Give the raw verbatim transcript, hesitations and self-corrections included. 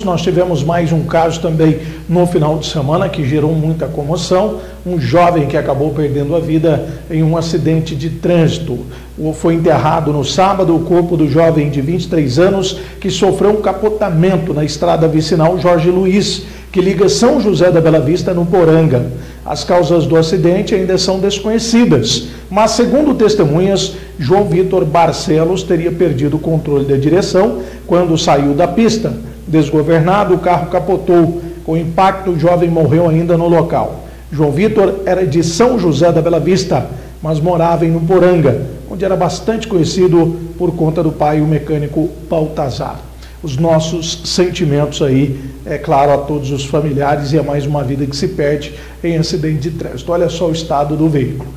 Nós tivemos mais um caso também no final de semana que gerou muita comoção, um jovem que acabou perdendo a vida em um acidente de trânsito. Foi enterrado no sábado o corpo do jovem de vinte e três anos que sofreu um capotamento na estrada vicinal Jorge Luiz, que liga São José da Bela Vista no Poranga. As causas do acidente ainda são desconhecidas, mas segundo testemunhas, João Vitor Barcelos teria perdido o controle da direção quando saiu da pista. Desgovernado, o carro capotou. Com o impacto, o jovem morreu ainda no local. João Vitor era de São José da Bela Vista, mas morava em Poranga, onde era bastante conhecido por conta do pai, o mecânico Baltazar. Os nossos sentimentos aí, é claro, a todos os familiares, e é mais uma vida que se perde em acidente de trânsito. Olha só o estado do veículo.